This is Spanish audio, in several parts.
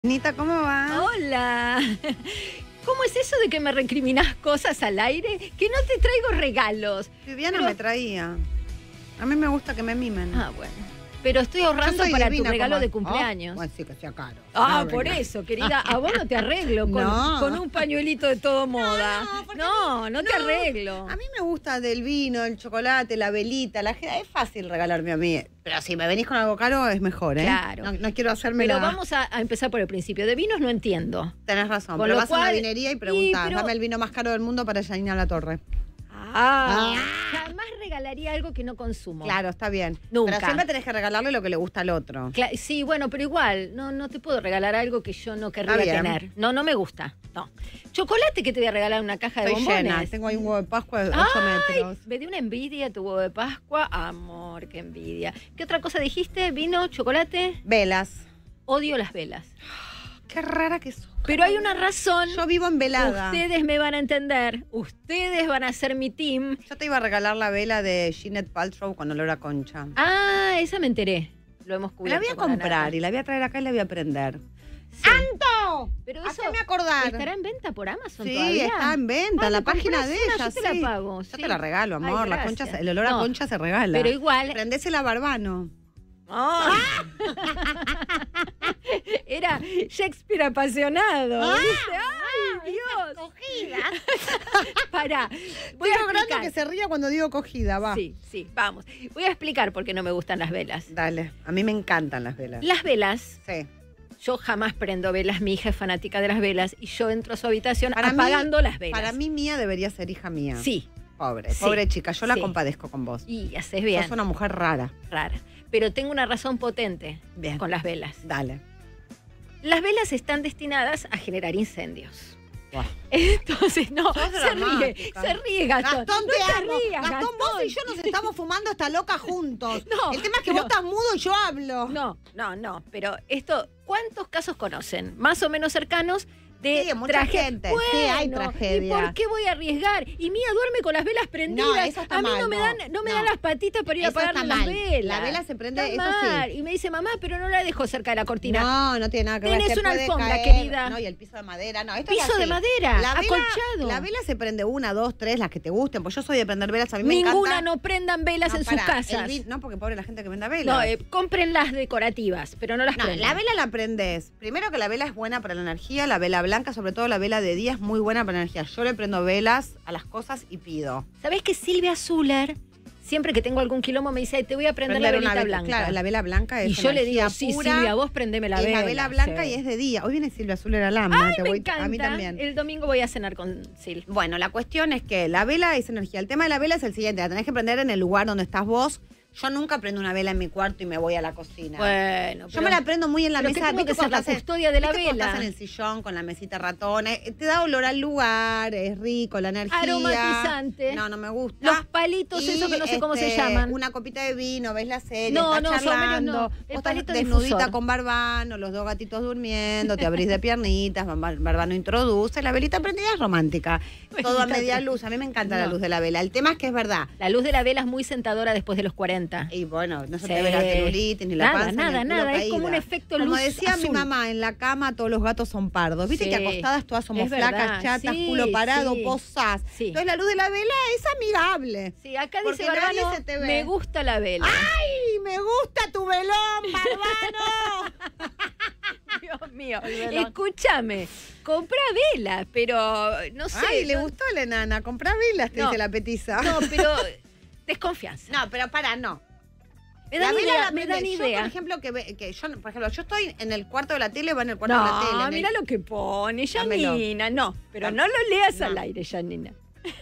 Nita, ¿cómo va? Hola. ¿Cómo es eso de que me recriminás cosas al aire? Que no te traigo regalos. Viviana me traía. A mí me gusta que me mimen. Ah, bueno. Pero estoy ahorrando para tu regalo de cumpleaños. Bueno, sí, que sea caro. Ah, por eso, querida. A vos no te arreglo con un pañuelito de todo moda. No te arreglo. A mí me gusta del vino, el chocolate, la velita. Es fácil regalarme a mí. Pero si me venís con algo caro es mejor, ¿eh? Claro. No quiero hacerme Pero vamos a empezar por el principio. De vinos no entiendo. Tenés razón. Con pero lo vas cual, a una vinería y preguntás, dame el vino más caro del mundo para Janina Latorre. Jamás regalaría algo que no consumo. Claro, está bien. Nunca. Pero siempre tenés que regalarle lo que le gusta al otro. Sí, bueno, pero igual, no te puedo regalar algo que yo no querría tener. No me gusta. No. Chocolate, que te voy a regalar una caja de bombones. Llena. Tengo ahí un huevo de Pascua de 8 metros. Me dio una envidia tu huevo de Pascua. Amor, qué envidia. ¿Qué otra cosa dijiste? ¿Vino, chocolate? Velas. Odio las velas. Qué rara que sos. Pero hay una razón. Yo vivo en velada. Ustedes me van a entender. Ustedes van a ser mi team. Yo te iba a regalar la vela de Gwyneth Paltrow con olor a concha. Ah, esa me enteré. Lo hemos cubierto. La voy a comprar y la voy a traer acá y la voy a prender. Sí. ¡Anto! Pero eso hazme acordar. ¿Estará en venta por Amazon sí, todavía? Está en venta, en la página de ella. Yo te la pago. Yo te la regalo, amor. Ay, la concha, el olor a concha se regala. Pero igual. Prendésela Barbano. Oh. Era Shakespeare apasionado. ¡Ay, Dios! Cogida. Pará. Voy a logrando que se ría cuando digo cogida, va. Sí, vamos. Voy a explicar por qué no me gustan las velas. Dale, a mí me encantan las velas. Las velas. Sí. Yo jamás prendo velas, mi hija es fanática de las velas y yo entro a su habitación apagando las velas. Para mí Mía debería ser hija mía. Sí. Pobre chica, yo la compadezco con vos. Y haces bien. Sos una mujer rara. Pero tengo una razón potente con las velas. Dale. Las velas están destinadas a generar incendios. Wow. Entonces, se ríe Gastón. Gastón, te amo. Rías, Gastón, vos y yo nos estamos fumando esta loca juntos. No, el tema es que vos estás mudo y yo hablo. No, pero esto, ¿cuántos casos conocen? Más o menos cercanos de mucha gente. Bueno, sí, hay tragedia. ¿Y por qué voy a arriesgar? Y Mía duerme con las velas prendidas. No, eso está a mí mal, no me dan las patitas para ir a apagar las velas. La vela se prende, está eso mal. sí. Y me dice, mamá, pero no la dejo cerca de la cortina. No tiene nada que ver. Tenés una alfombra, caer. querida. No, y el piso de madera. No, esto piso de madera, acolchado. La vela se prende 1, 2, 3, las que te gusten. Pues yo soy de prender velas, a mí me encanta. Ninguna no prendan velas en sus casas. No, porque pobre la gente que venda velas. No, compren las decorativas, pero no las prendan. La vela la prendes. Primero que la vela es buena para la energía, la vela blanca, sobre todo la vela de día, es muy buena para la energía. Yo le prendo velas a las cosas y pido. ¿Sabés que Silvia Zuller, siempre que tengo algún quilombo, me dice, ay, te voy a prender la velita blanca? Claro, la vela blanca es y yo le digo, pura, sí, Silvia, vos prendeme la vela. Es la vela blanca y es de día. Hoy viene Silvia Zuller al AMA. Ay, me encanta. A mí también. El domingo voy a cenar con Sil. Bueno, la cuestión es que la vela es energía. El tema de la vela es el siguiente, la tenés que prender en el lugar donde estás vos. Yo nunca prendo una vela en mi cuarto y me voy a la cocina. Bueno, yo me la prendo muy en la mesa. Tengo que ser la custodia de la vela. Estás en el sillón con la mesita ratón, te da olor al lugar, es rico, la energía. Aromatizante. No me gusta. Los palitos esos que no sé cómo se llaman. Una copita de vino, ves la serie, estás charlando. No. Vos estás desnudita con Barbano, los 2 gatitos durmiendo, te abrís de piernitas, Barbano introduce, la velita prendida es romántica. Todo a media luz. A mí me encanta la luz de la vela. El tema es que es verdad. La luz de la vela es muy sentadora después de los 40. Y bueno, no se te ve la celulitis, ni la panza, nada. Es como un efecto luz. Como decía azul. Mi mamá, en la cama todos los gatos son pardos. Viste que acostadas todas somos flacas, chatas, culo parado, posás. Entonces la luz de la vela es amigable. Sí, acá dice Barbano, me gusta la vela. ¡Ay! ¡Me gusta tu velón, Barbano! Dios mío. Escúchame, compra velas, pero no sé. Ay, le gustó a la enana. Comprá velas, te dice la petiza. No, pero desconfianza. No, pero no. Me dan idea. Por ejemplo, yo estoy en el cuarto de la tele, va en el cuarto de la tele. No, mira lo que pone, Janina. No, pero no lo leas al aire, Janina.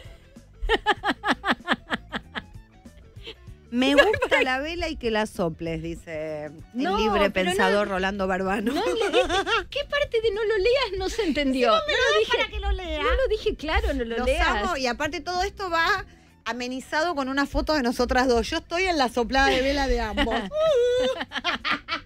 Me gusta la vela y que la soples, dice el libre pensador Rolando Barbano. ¿Qué parte de no lo leas no se entendió? No lo dije para que lo leas. No lo dije claro, no lo leas. Amo, y aparte todo esto va amenizado con una foto de nosotras dos. Yo estoy en la soplada de vela de ambos.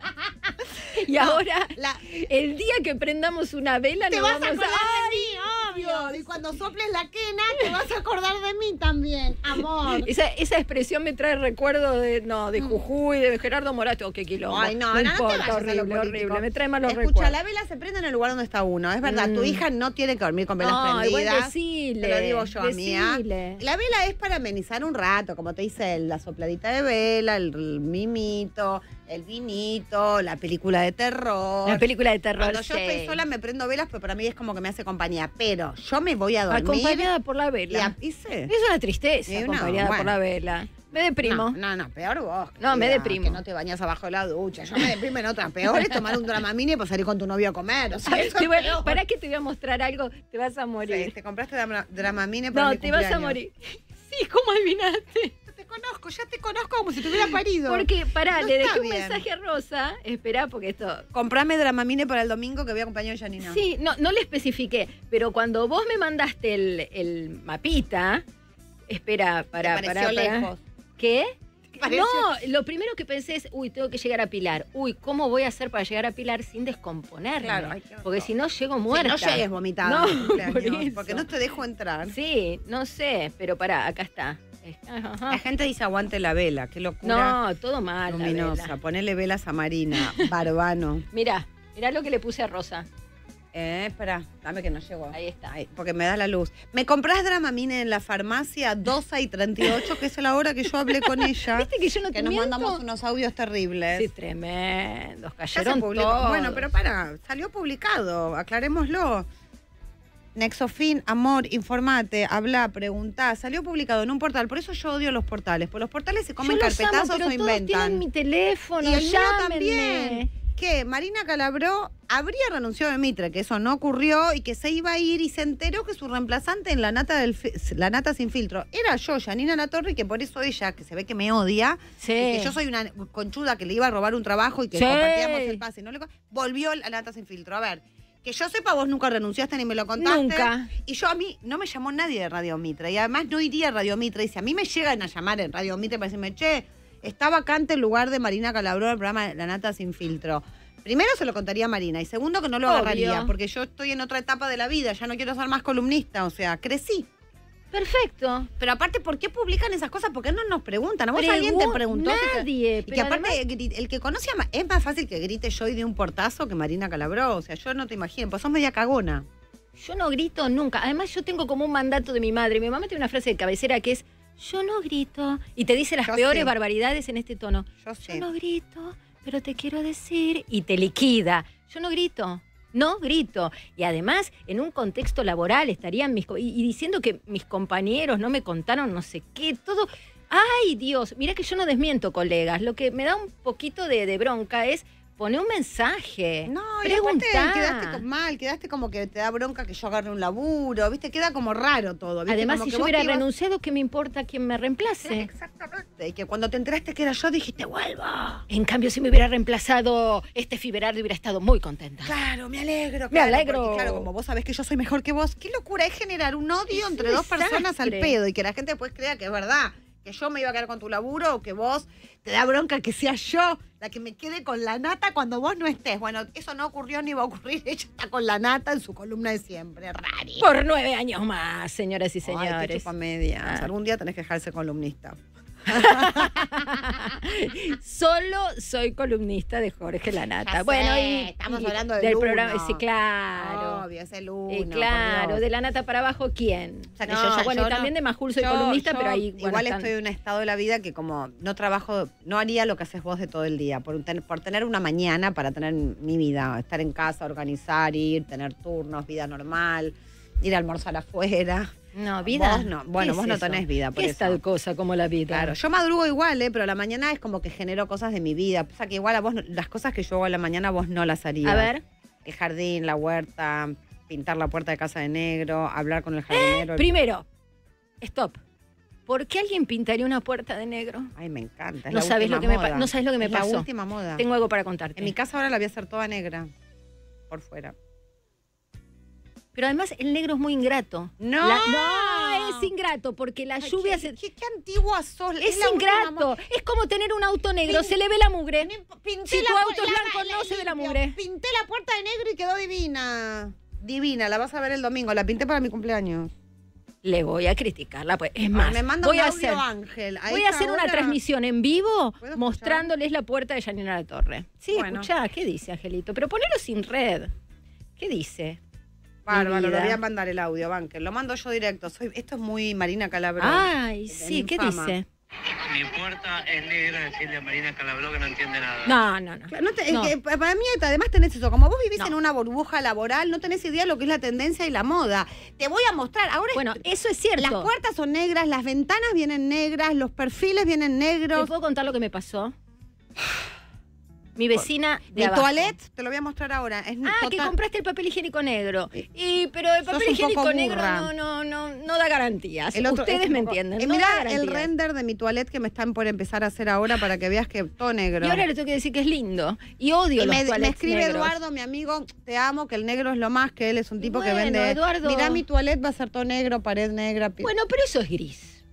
Y ahora, el día que prendamos una vela, te nos vas vamos a acordar de mí, obvio. Y cuando soples la quena, te vas a acordar de mí también, amor. Esa expresión me trae recuerdo de Jujuy, de Gerardo Morato. Qué quilombo. Ay, no importa, horrible. Me trae malos recuerdos. Escucha, la vela se prende en el lugar donde está uno. Es verdad, tu hija no tiene que dormir con velas prendidas. Decile, te lo digo yo, amiga. La vela es para amenizar un rato, como te dice la sopladita de vela, el mimito, el vinito, la película de terror. Cuando yo estoy sola me prendo velas, pero para mí es como que me hace compañía. Pero yo me voy a dormir. Acompañada por la vela. Es una tristeza, acompañada por la vela. Me deprimo. No, peor vos. No, me deprimo. Que no te bañas abajo de la ducha. Yo me deprimo en otra. Peor es tomar un Dramamine y pues salir con tu novio a comer. O sea, ¿Para qué te voy a mostrar algo? Te vas a morir. Sí, te compraste Dramamine para mi cumpleaños. No, te vas a morir. Sí, ¿cómo adivinaste? Ya te conozco como si te hubiera parido. Porque, le dejé un mensaje a Rosa. Esperá, porque esto... Comprame Dramamine para el domingo que voy a acompañar a Janina. Sí, no le especifiqué, pero cuando vos me mandaste el mapita, espera, para lejos. ¿Qué? No, lo primero que pensé es, tengo que llegar a Pilar. ¿Cómo voy a hacer para llegar a Pilar sin descomponerme? Claro, porque si no llego muerta. Si no llegues vomitada porque no te dejo entrar. Sí, no sé, pero pará, acá está. La gente dice aguante la vela, qué locura. No, todo mal. Luminosa, ponele velas a Marina, Barbano. Mirá lo que le puse a Rosa. Espera, dame que no llego. Ahí está. Porque me da la luz. ¿Me comprás Dramamine en la farmacia 12:38, que es la hora que yo hablé con ella? ¿Viste que yo no te Que nos mandamos unos audios terribles. Sí, tremendos. Cayeron todos. Bueno, pero salió publicado, aclarémoslo. Nexofin, amor, informate, habla, preguntá. Salió publicado en un portal. Por eso yo odio los portales. Porque los portales se comen carpetazos o inventan. Tienen mi teléfono, y el mío también. Que Marina Calabró habría renunciado de Mitre, que eso no ocurrió y que se iba a ir y se enteró que su reemplazante en la nata sin filtro era yo, Janina Latorre, y que por eso ella, que se ve que me odia, que yo soy una conchuda que le iba a robar un trabajo y que compartíamos el pase, volvió a la nata sin filtro. A ver, que yo sepa, vos nunca renunciaste ni me lo contaste. Nunca. Y a mí no me llamó nadie de Radio Mitre y además no iría a Radio Mitre. Y si a mí me llegan a llamar en Radio Mitre para decirme, che, está vacante el lugar de Marina Calabró en el programa La Nata Sin Filtro. Primero se lo contaría a Marina y segundo que no lo agarraría porque yo estoy en otra etapa de la vida, ya no quiero ser más columnista, o sea, crecí. Perfecto. Pero aparte, ¿por qué publican esas cosas? ¿Por qué no nos preguntan? ¿A vos alguien te preguntó? Nadie. Y que aparte, además, el que conoce es más fácil que grite yo y de un portazo que Marina Calabró. O sea, yo no te imagino, pues sos media cagona. Yo no grito nunca. Además, yo tengo como un mandato de mi madre. Mi mamá tiene una frase de cabecera que es, yo no grito. Y te dice las peores barbaridades en este tono. Yo no grito, pero te quiero decir. Y te liquida. Yo no grito. No grito. Y además, en un contexto laboral estarían y diciendo que mis compañeros no me contaron no sé qué, todo. ¡Ay, Dios! Mirá que yo no desmiento, colegas. Lo que me da un poquito de bronca es poner un mensaje. No, preguntá. Y aparte quedaste mal, quedaste como que te da bronca que yo agarre un laburo, ¿viste? Queda como raro todo, ¿viste? Además, como si yo hubiera renunciado, ¿qué me importa quién me reemplace? Exactamente. Y que cuando te enteraste que era yo, dijiste, vuelvo. En cambio, si me hubiera reemplazado Fiberardo, hubiera estado muy contenta. Claro, me alegro. Me alegro. Porque, claro, como vos sabés que yo soy mejor que vos, qué locura es generar un odio entre dos personas al pedo y que la gente después crea que es verdad. Que yo me iba a quedar con tu laburo o que vos te da bronca que sea yo la que me quede con la nata cuando vos no estés. Bueno, eso no ocurrió ni va a ocurrir. Ella está con la nata en su columna de siempre. Rari. Por 9 años más, señoras y señores. Ay, qué chupamedia. Algún día tenés que dejarse columnista. Solo soy columnista de Jorge Lanata. Ya bueno, sé, estamos hablando del programa. Sí, claro. Obvio, es el uno. Claro, de la nata para abajo, ¿quién? O sea, que y también de Majul soy columnista, pero ahí. Igual estoy en un estado de la vida que como no trabajo, no haría lo que haces vos de todo el día. Por tener una mañana para tener mi vida, estar en casa, organizar, ir, tener turnos, vida normal, ir a almorzar afuera. No, vida. Vos no. Bueno, vos no tenés vida. ¿Qué es tal cosa como la vida? Claro, yo madrugo igual, pero a la mañana es como que genero cosas de mi vida. O sea, que igual a vos, las cosas que yo hago a la mañana vos no las harías. A ver. El jardín, la huerta, pintar la puerta de casa de negro, hablar con el jardinero. Primero, stop. ¿Por qué alguien pintaría una puerta de negro? Ay, me encanta. No sabes lo que me pasó. No sabes lo que me pasó. La última moda. Tengo algo para contarte. En mi casa ahora la voy a hacer toda negra. Por fuera. Pero además el negro es muy ingrato. No, es ingrato porque la lluvia ¿Qué antigua sos? Es ingrato. Es como tener un auto negro, se le ve la mugre. Pinté si tu auto es blanco, no se ve la mugre. Pinté la puerta de negro y quedó divina. divina, la vas a ver el domingo, la pinté para mi cumpleaños. Le voy a criticarla, pues. Es más, me manda voy un a audio, hacer, Ángel. voy a hacer una transmisión en vivo mostrándoles la puerta de Yanina Latorre. Sí, bueno. Escuchá, ¿qué dice, Angelito? Pero ponelo sin red. ¿Qué dice? Bárbaro, le voy a mandar el audio, Ángel. Lo mando yo directo. Esto es muy Marina Calabró. Ay, sí, ¿qué dice? Mi puerta es negra, decirle a Marina Calabró que no entiende nada. No. Es que para mí, además tenés eso. Como vos vivís en una burbuja laboral, no tenés idea de lo que es la tendencia y la moda. Te voy a mostrar. Ahora, bueno, eso es cierto. Las puertas son negras, las ventanas vienen negras, los perfiles vienen negros. ¿Te puedo contar lo que me pasó? Mi vecina de mi toilette, te lo voy a mostrar ahora. Es que compraste el papel higiénico negro. Pero el papel higiénico negro no da garantías. Ustedes me entienden. Mira el render de mi toilette que me están por empezar a hacer ahora para que veas que todo negro. Y ahora le tengo que decir que es lindo. Y odio los toilettes me escribe negros. Eduardo, mi amigo, te amo, que el negro es lo más, que él es un tipo que vende. Eduardo. Mirá, mi toilette va a ser todo negro, pared negra. Bueno, pero eso es gris.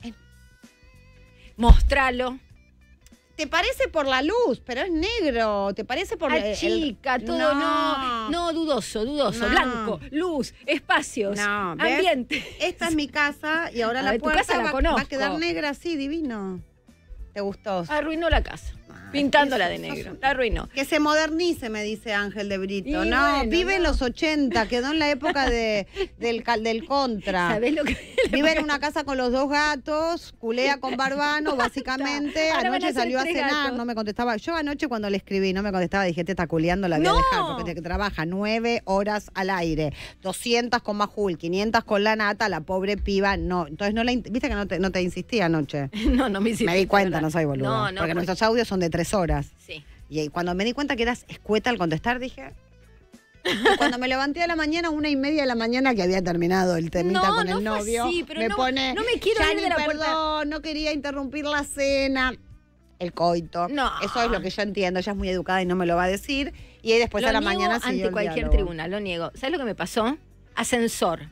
Mostralo. Te parece por la luz, pero es negro. Te parece por la chica, todo no, dudoso, blanco, luz, espacios, ambiente. Esta es mi casa y ahora la puerta va a quedar negra así, divino. ¿Te gustó? Arruinó la casa. Pintándola de negro. La arruinó. Que se modernice, me dice Ángel de Brito. Vive en los 80, quedó en la época del contra. ¿Sabés lo que vive en una casa con los 2 gatos, culea con Barbano, básicamente. Anoche salió a cenar, gatos. No me contestaba. Yo anoche cuando le escribí, no me contestaba, dije, te está culeando, la voy a dejar, porque trabaja 9 horas al aire, 200 con Majul, 500 con la nata, la pobre piba, no. Entonces, viste que no te insistí anoche. No me insistí. Me di cuenta, no soy boluda. Porque nuestros audios son de 3 horas. Sí. Y cuando me di cuenta que eras escueta al contestar, dije... Cuando me levanté a la mañana, 1:30 de la mañana, que había terminado el temita con el novio, así, pero me pone... No me quiero ir de la puerta. No quería interrumpir la cena. El coito. No. Eso es lo que yo entiendo. Ella es muy educada y no me lo va a decir. Y ahí después a la mañana siguió ante cualquier diálogo. Tribunal, lo niego. ¿Sabes lo que me pasó? Ascensor.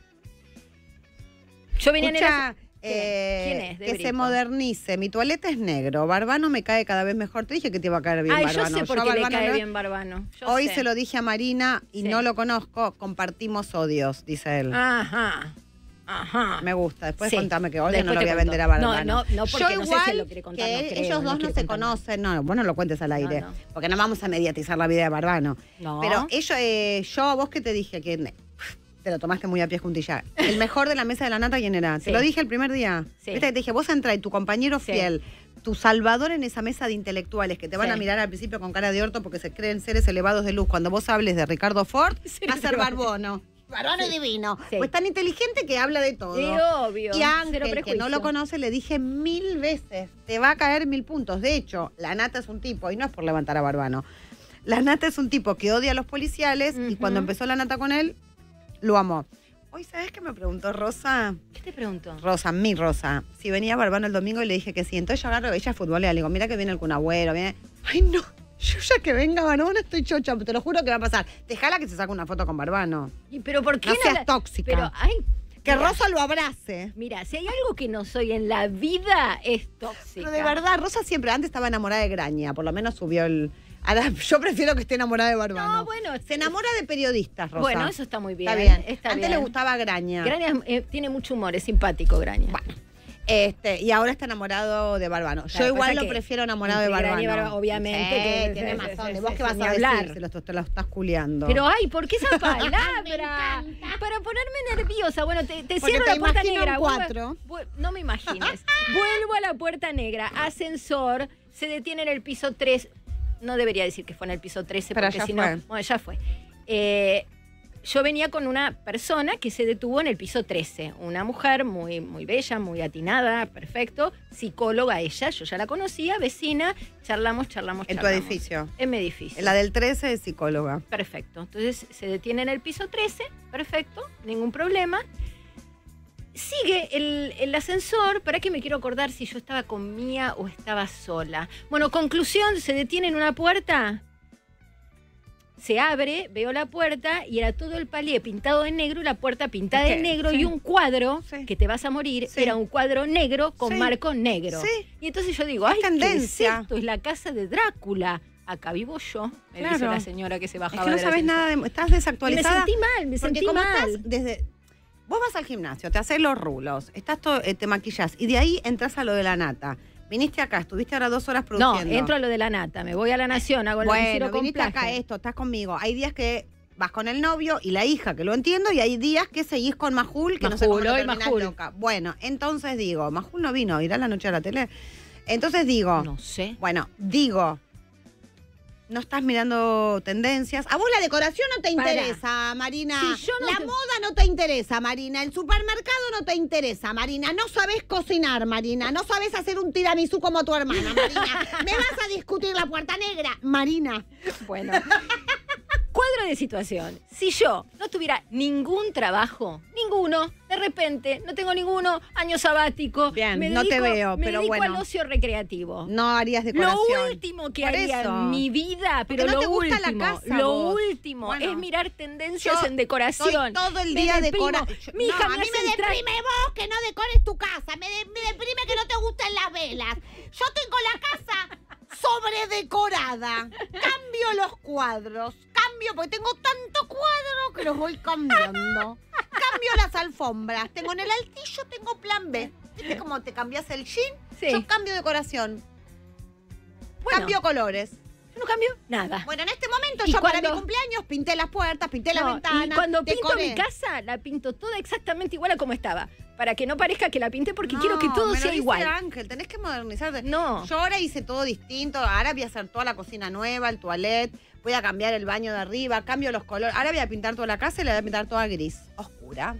Yo vine en ¿Quién es? Que se modernice. Mi toalete es negro. Barbano me cae cada vez mejor. Te dije que te iba a caer bien Barbano. Yo sé por qué le cae bien Barbano. Hoy se lo dije a Marina y no lo conozco. Compartimos odios, dice él. Ajá. Me gusta. Después contame que odio, no lo voy a vender a Barbano. No, porque no sé si lo quiere contar. Que ellos dos no se conocen. No, vos no lo cuentes al aire. Porque no vamos a mediatizar la vida de Barbano. No. Pero yo, vos que te dije que... Te lo tomaste muy a pie juntilla. El mejor de la mesa de la nata, ¿quién era? Te lo dije el primer día. Sí. Viste que te dije, vos entra y tu compañero fiel, tu salvador en esa mesa de intelectuales que te van a mirar al principio con cara de orto porque se creen seres elevados de luz. Cuando vos hables de Ricardo Ford, va a ser Barbono. Barbano es divino. Pues tan inteligente que habla de todo. Sí, obvio. Y Ángel, que no lo conoce, le dije 1000 veces, te va a caer 1000 puntos. De hecho, la nata es un tipo, y no es por levantar a Barbano, la nata es un tipo que odia a los policiales y cuando empezó la nata con él, lo amó. Hoy, ¿sabes qué me preguntó Rosa? ¿Qué te preguntó? Mi Rosa. Si venía Barbano el domingo y le dije que sí. Entonces yo agarro, ella es futbolera, le digo, mira que viene el Kun Agüero, viene... Ay, no, yo ya que venga Barbano estoy chocha, te lo juro que va a pasar. Dejala que se saque una foto con Barbano. ¿Pero por qué? No seas tóxica. Pero, que Rosa lo abrace. Mira, si hay algo que no soy en la vida, es tóxica. Pero de verdad, Rosa siempre, antes estaba enamorada de Graña, por lo menos subió el... Ahora, yo prefiero que esté enamorada de Barbano. No, bueno. Se enamora de periodistas, Rosa. Bueno, eso está muy bien. Está bien. Está Antes le gustaba Graña. Graña tiene mucho humor, es simpático Graña. Bueno. Y ahora está enamorado de Barbano. Yo igual lo prefiero enamorado de Barbano. Obviamente. Sí, tiene más onda. ¿Vos qué vas a hablar? Te lo estás culeando. Pero ¿por qué esa palabra? Para ponerme nerviosa. Bueno, te cierro la puerta negra. 4. No me imagines. Vuelvo a la puerta negra. Ascensor. Se detiene en el piso 3. No debería decir que fue en el piso 13, pero porque si no... Bueno, ya fue. Yo venía con una persona que se detuvo en el piso 13. Una mujer muy, muy bella, muy atinada, perfecto. Psicóloga ella, yo ya la conocía, vecina. Charlamos. ¿En tu edificio? En mi edificio. La del 13 es psicóloga. Perfecto. Entonces se detiene en el piso 13, perfecto, ningún problema. Sigue el ascensor, ¿para qué me quiero acordar si yo estaba con Mía o estaba sola? Bueno, conclusión, se detiene en una puerta, se abre, veo la puerta y era todo el palier pintado de negro y la puerta pintada de negro y un cuadro, que te vas a morir, era un cuadro negro con marco negro. Y entonces yo digo, ay, ¿qué es esto? Es la casa de Drácula. acá vivo yo, me dice la señora que se bajaba. Es que no sabes nada, estás desactualizada. Me sentí mal. Vos vas al gimnasio, te haces los rulos, te maquillás y de ahí entras a lo de la nata. Viniste acá, estuviste ahora 2 horas produciendo. No, entro a lo de la nata, me voy a La Nación, hago el bueno, viniste acá estás conmigo. Hay días que vas con el novio y la hija, que lo entiendo, y hay días que seguís con Majul, que no sé cómo no terminás loca. Bueno, entonces digo, Majul no vino, irá la noche a la tele. Entonces digo... No sé. Bueno, digo... No estás mirando tendencias. A vos la decoración no te interesa, Marina. Si la moda no te interesa, Marina. El supermercado no te interesa, Marina. No sabés cocinar, Marina. No sabés hacer un tiramisú como tu hermana, Marina. Me vas a discutir la puerta negra, Marina. Bueno. Cuadro de situación. Si yo no tuviera ningún trabajo, ninguno, de repente, no tengo ninguno, año sabático. Bien, no te veo, pero bueno. Me dedico al ocio recreativo. No harías decoración. Lo último que haría en mi vida, pero no lo último bueno, es mirar tendencias en decoración. Estoy todo el día decorando. Mi hija a mí me deprime vos que no decores tu casa. Me deprime que no te gusten las velas. Yo tengo la casa sobredecorada. Cambio los cuadros. Porque tengo tanto cuadro que los voy cambiando. Cambio las alfombras. Tengo en el altillo, tengo plan B. ¿Viste cómo te cambias el jean? Sí. Yo cambio decoración. Bueno, cambio colores. Yo no cambio nada. Bueno, en este momento yo para mi cumpleaños pinté las puertas, pinté las ventanas. Y cuando pinto mi casa, la pinto toda exactamente igual a como estaba. Para que no parezca que la pinté porque quiero que todo sea igual. Ángel, tenés que modernizarte. No. Yo ahora hice todo distinto. Ahora voy a hacer toda la cocina nueva, el toilet. Voy a cambiar el baño de arriba, cambio los colores. Ahora voy a pintar toda la casa y la voy a pintar toda gris, oscura.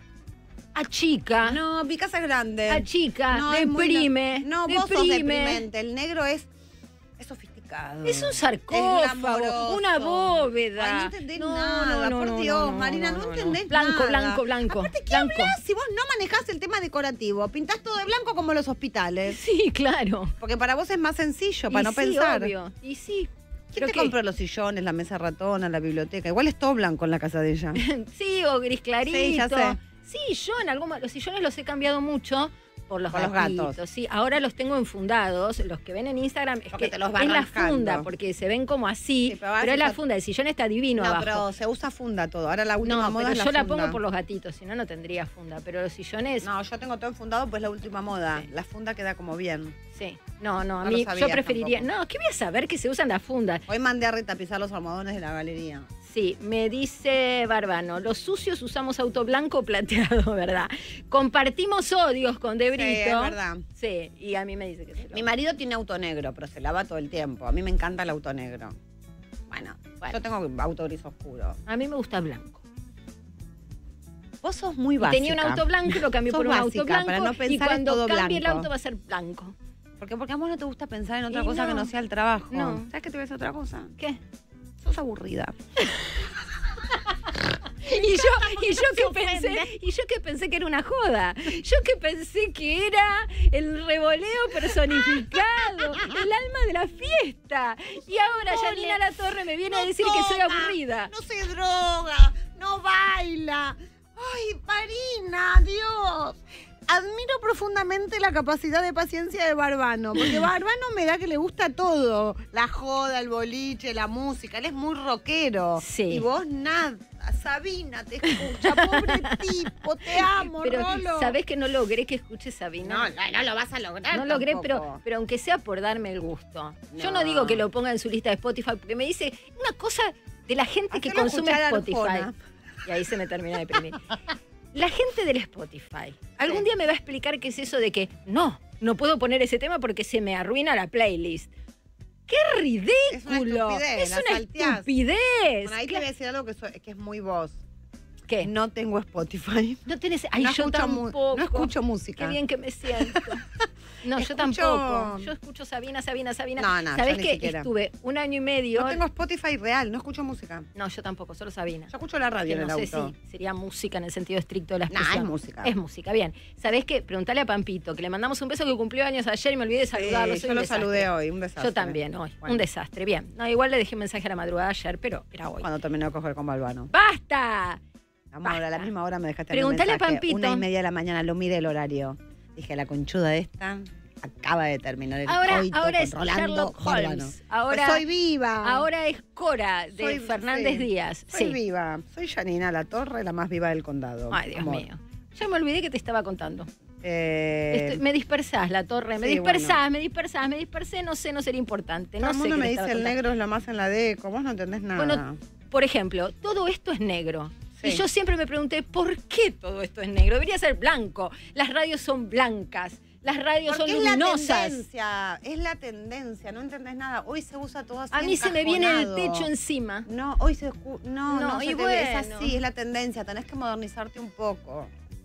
Achica. No, mi casa es grande. Achica, no, deprime. No, vos sos deprimente. El negro es sofisticado. Es un sarcófago, una bóveda. Ay, no entendés nada, por Dios, Marina, no entendés blanco, nada. Blanco. Aparte, ¿qué hablás si vos no manejás el tema decorativo? Pintás todo de blanco como los hospitales. Sí, claro. Porque para vos es más sencillo, para no pensar. Obvio. Y sí. ¿Quién te compró los sillones, la mesa ratona, la biblioteca? Igual es todo blanco en la casa de ella. Sí, o gris clarito. Sí, ya sé. Sí, yo en los sillones los he cambiado mucho por los gatos. Sí, ahora los tengo enfundados. Los que ven en Instagram es porque que te los van es la rascando. funda, porque se ven como así, pero es la funda. El sillón está divino abajo. Pero se usa funda todo. Ahora la última moda pero es la yo funda. la pongo por los gatitos, si no, no tendría funda. Pero los sillones... No, yo tengo todo enfundado, pues la última moda. Sí. La funda queda como bien. Sí. No, a mí yo preferiría... Tampoco. No, ¿qué voy a saber que se usan las fundas? Hoy mandé a retapizar los almohadones de la galería. Sí, me dice Barbano, los sucios usamos auto blanco o plateado, ¿verdad? Compartimos odios con Debrito. Sí, es verdad. Sí, y a mí me dice que se lo... Mi marido tiene auto negro, pero se lava todo el tiempo. A mí me encanta el auto negro. Bueno, yo tengo auto gris oscuro. A mí me gusta blanco. Vos sos muy básica. Tenía un auto blanco, lo cambié por un auto blanco. Para no pensar y cuando todo cambie blanco. el auto va a ser blanco. Porque a vos no te gusta pensar en otra cosa que no sea el trabajo. No. ¿Sabes qué te voy a decir otra cosa? ¿Qué? Sos aburrida. Y yo que pensé que era una joda. Yo que pensé que era el revoleo personificado, el alma de la fiesta. Y ahora Yanina Latorre me viene a decir que soy aburrida. No se droga, no baila. Ay, Marina, Dios. Admiro profundamente la capacidad de paciencia de Barbano, porque Barbano me da que le gusta todo. La joda, el boliche, la música. Él es muy rockero. Sí. Y vos nada. Sabina te escucha, pobre tipo, te amo, pero, Rolo. ¿sabés que no logré que escuche Sabina? No lo vas a lograr. No logré, pero aunque sea por darme el gusto. No. Yo no digo que lo ponga en su lista de Spotify, porque me dice una cosa de la gente que consume Spotify. Y ahí se me termina de deprimir. La gente del Spotify. Algún día me va a explicar qué es eso de que no puedo poner ese tema porque se me arruina la playlist. ¡Qué ridículo! Es una estupidez. Bueno, ahí te voy a decir algo que es muy vos. ¿Qué? No tengo Spotify. No tenés... Ay, yo tampoco. No escucho música. Qué bien que me siento. No, yo tampoco. Yo escucho Sabina. No, ¿Sabés que estuve 1 año y medio? No tengo Spotify real, no escucho música. No, yo tampoco, solo Sabina. Yo escucho la radio en el auto. No sé si sería música en el sentido estricto de la expresión. No, es música. Es música, bien. ¿Sabés qué? Preguntale a Pampito, que le mandamos un beso que cumplió años ayer y me olvidé de saludarlo. Yo lo saludé hoy, un desastre. Yo también, hoy. Bueno. Un desastre, bien. No, igual le dejé un mensaje a la madrugada ayer, pero era hoy. Cuando terminó de coger con Balbano. ¡Basta! Amor, a la misma hora me dejaste Preguntale un mensaje. a Pampito. 1:30 de la mañana, lo miré el horario. Dije, la conchuda de esta. acaba de terminar el ahora es con Rolando Sherlock Bárbaro. Holmes. Ahora, soy viva. Ahora es Cora de Fernández Díaz. Soy viva. Soy Janina Latorre, la más viva del condado. Ay, Dios mío. Ya me olvidé que te estaba contando. Me dispersás, Latorre. Me dispersé. No sé, no sería importante. Todo el mundo me dice el negro es lo más en la deco. Vos no entendés nada. Bueno, por ejemplo, todo esto es negro. Sí. Y yo siempre me pregunté, ¿por qué todo esto es negro? Debería ser blanco. Las radios son blancas. Las radios son luminosas. Es la tendencia, no entendés nada. Hoy se usa todo así. A mí se me viene el techo encima. No, hoy se no, y bueno. Es así, es la tendencia. Tenés que modernizarte un poco.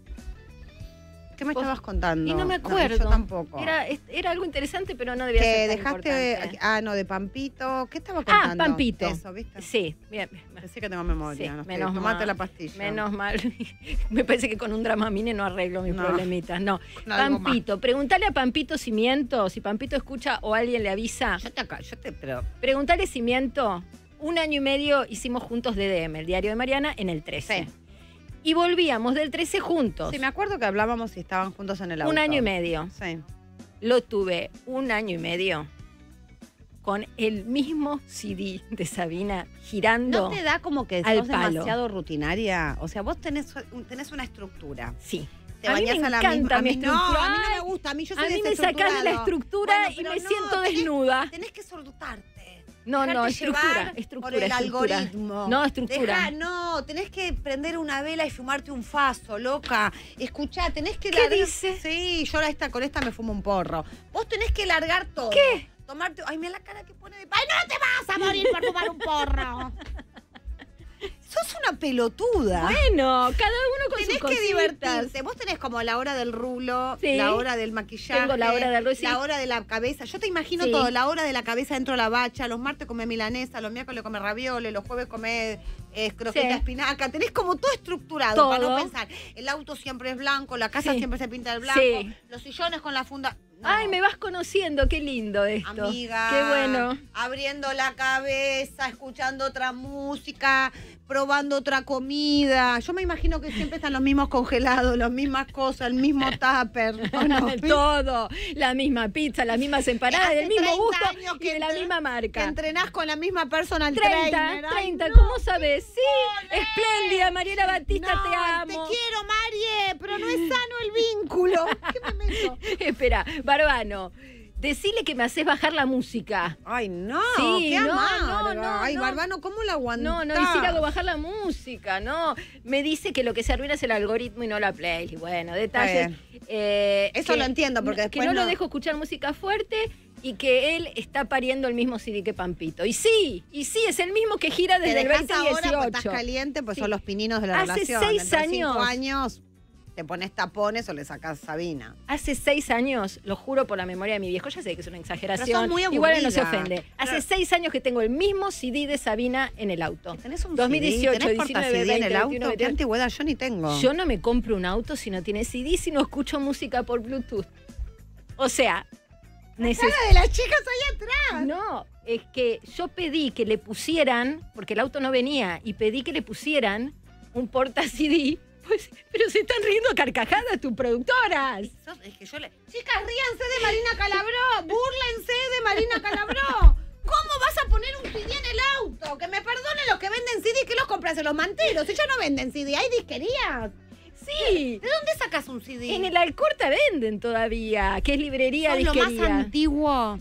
¿Qué me estabas contando? Y no me acuerdo. Yo tampoco. Era algo interesante, pero no debía ser tan importante. De Pampito. ¿Qué estaba contando? Pampito. Eso, ¿viste? Sí, bien. Pensé que tengo memoria. Sí, no menos mal. Tomate la pastilla. Menos mal. Me parece que con un Dramamine no arreglo mis problemitas. No. Pampito. Preguntale a Pampito si miento. Si Pampito escucha o alguien le avisa. Preguntale si miento. 1 año y medio hicimos juntos DDM, el diario de Mariana, en el 13. Sí. Y volvíamos del 13 juntos. Sí, me acuerdo que hablábamos y estaban juntos en el auto. 1 año y medio. Sí. Lo tuve 1 año y medio con el mismo CD de Sabina girando. ¿No te da como que sos demasiado rutinaria? O sea, vos tenés una estructura. Sí. Te bañás a la misma. A mí no me gusta. A mí yo soy a mí me sacás de la estructura y me siento desnuda. Tenés que soltarte. No, estructura. Por el algoritmo. No, estructura. Tenés que prender una vela y fumarte un faso, loca. Escuchá, tenés que ¿Qué dice? Sí, yo con esta me fumo un porro. Vos tenés que largar todo. ¿Qué? Tomarte... Ay, mira la cara que pone de... ¡Ay, no te vas a morir por fumar un porro! Sos una pelotuda. Bueno, cada uno con sus cositas. Tenés que divertirte. Vos tenés como la hora del rulo, sí. La hora del maquillaje. Tengo la hora del rulo, sí. La hora de la cabeza. Yo te imagino todo. La hora de la cabeza dentro de la bacha. Los martes come milanesa, los miércoles come ravioles, los jueves come croqueta espinaca. Tenés como todo estructurado todo. Para no pensar. El auto siempre es blanco, la casa siempre se pinta de blanco. Sí. Los sillones con la funda... No. Ay, me vas conociendo, qué lindo esto. Amiga, qué bueno. Abriendo la cabeza, escuchando otra música, probando otra comida. Yo me imagino que siempre están los mismos congelados, las mismas cosas, el mismo tupper. Todo, la misma pizza, las mismas empanadas, del mismo gusto y de la misma marca. Que entrenás con la misma personal trainer. 30, ¿cómo sabes? Sí, espléndida, Mariela Batista, te amo. Te quiero, Marie, pero no es sano el vínculo. ¿Qué me meto? Espera, Barbano, decile que me haces bajar la música. Ay, no, sí, qué amarga. No, ay, Barbano, ¿cómo la aguantás? No, y si hago bajar la música, no. Me dice que lo que se arruina es el algoritmo y no la playlist. Bueno, detalles. Eso lo entiendo, porque después que no lo dejo escuchar música fuerte y que él está pariendo el mismo CD que Pampito. Y sí, es el mismo que gira desde el 2018. Ahora porque estás caliente, pues son los pininos de la relación. Hace 6 años. 5 años te pones tapones o le sacas Sabina. Hace 6 años, lo juro por la memoria de mi viejo, ya sé que es una exageración. Pero sos muy aburrida. Igual no se ofende. Hace 6 años que tengo el mismo CD de Sabina en el auto. ¿Tenés un 2018, CD? 19, CD 20, en el auto? 21, ¿Qué antigüedad? Yo ni tengo. Yo no me compro un auto si no tiene CD, si no escucho música por Bluetooth. O sea... La cara de las chicas ahí atrás. No, es que yo pedí que le pusieran, porque el auto no venía, y pedí que le pusieran un porta-CD. Pues, pero se están riendo a carcajadas tus productoras. Es que yo le... Chicas, ríanse de Marina Calabró, búrlense de Marina Calabró. ¿Cómo vas a poner un CD en el auto? Que me perdonen los que venden CD, que los compras en los manteros. Ellos no venden CD, hay disquerías. Sí. ¿De dónde sacas un CD? En el Alcorta venden todavía, que es librería, ¿Sos disquería. Lo más antiguo.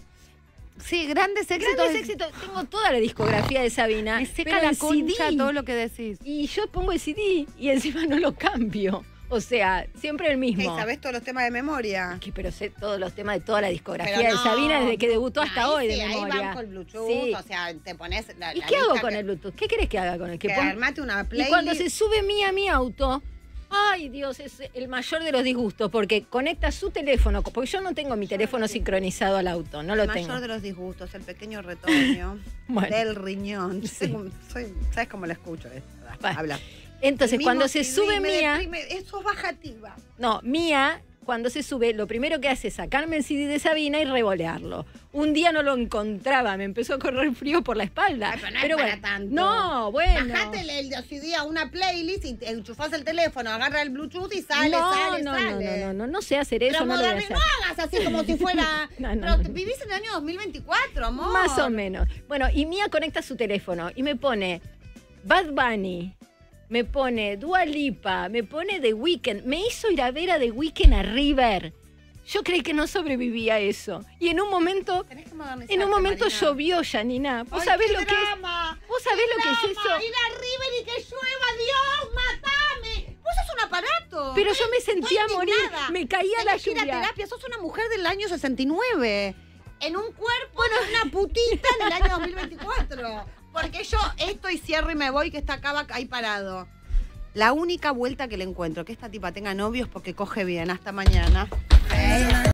Sí, grandes éxitos. Grandes éxitos. Tengo toda la discografía de Sabina. Me seca la concha todo lo que decís. Y yo pongo el CD y encima no lo cambio. O sea, siempre el mismo. ¿Y sabés todos los temas de memoria? Pero sé todos los temas de toda la discografía de Sabina desde que debutó hasta hoy de memoria. Ahí van con el Bluetooth, o sea, te pones... ¿Y qué hago con el Bluetooth? ¿Qué querés que haga con el que armate una playlist? Y cuando se sube a mi auto... Ay, Dios, es el mayor de los disgustos, porque conecta su teléfono, porque yo no tengo mi teléfono sincronizado al auto, no lo tengo. El mayor de los disgustos, el pequeño retoño del riñón. Sí. ¿Sabes cómo la escucho esto? Bueno. Habla. Entonces, cuando se sube Mía... Eso es bajativa. No, Mía cuando se sube, lo primero que hace es sacarme el CD de Sabina y revolearlo. Un día no lo encontraba, me empezó a correr frío por la espalda. Ay, pero no es para tanto. No, bueno. Bajate el CD a una playlist y enchufás el teléfono, agarra el Bluetooth y sale. No sé hacer eso. Pero no hagas así como si fuera... Pero vivís en el año 2024, amor. Más o menos. Bueno, y Mía conecta su teléfono y me pone Bad Bunny, me pone Dua Lipa, me pone The Weeknd. Me hizo ir a ver a The Weeknd a River. Yo creí que no sobrevivía a eso. Y en un momento Marina. llovió, Janina. ¿Vos sabés lo que es? ¿Vos sabés lo que es eso? Ir a River y que llueva, Dios, matame. Vos sos un aparato. Pero yo me sentía morir, me caía la lluvia. Ir a terapia, sos una mujer del año 69. En un cuerpo de una putita en el año 2024. Porque yo esto cierro y me voy, que está acá ahí parado. La única vuelta que le encuentro que esta tipa tenga novios porque coge bien. Hasta mañana.